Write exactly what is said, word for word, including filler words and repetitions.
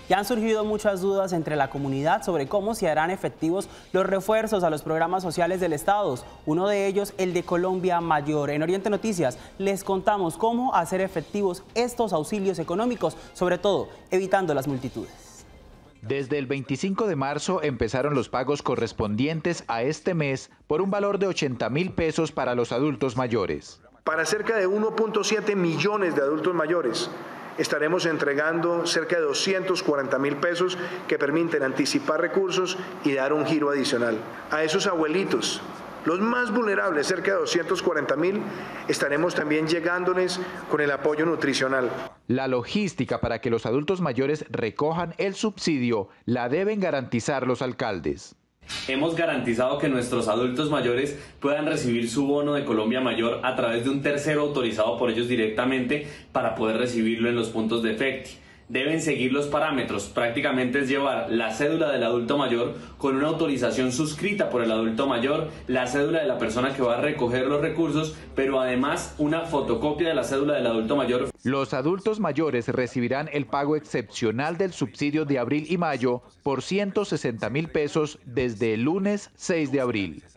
Ya han surgido muchas dudas entre la comunidad sobre cómo se harán efectivos los refuerzos a los programas sociales del Estado. Uno de ellos, el de Colombia Mayor. En Oriente Noticias les contamos cómo hacer efectivos estos auxilios económicos, sobre todo evitando las multitudes. Desde el veinticinco de marzo empezaron los pagos correspondientes a este mes por un valor de ochenta mil pesos para los adultos mayores. Para cerca de uno punto siete millones de adultos mayores, estaremos entregando cerca de doscientos cuarenta mil pesos que permiten anticipar recursos y dar un giro adicional. A esos abuelitos, los más vulnerables, cerca de doscientos cuarenta mil, estaremos también llegándoles con el apoyo nutricional. La logística para que los adultos mayores recojan el subsidio la deben garantizar los alcaldes. Hemos garantizado que nuestros adultos mayores puedan recibir su bono de Colombia Mayor a través de un tercero autorizado por ellos directamente para poder recibirlo en los puntos de Efecti. Deben seguir los parámetros, prácticamente es llevar la cédula del adulto mayor con una autorización suscrita por el adulto mayor, la cédula de la persona que va a recoger los recursos, pero además una fotocopia de la cédula del adulto mayor. Los adultos mayores recibirán el pago excepcional del subsidio de abril y mayo por ciento sesenta mil pesos desde el lunes seis de abril.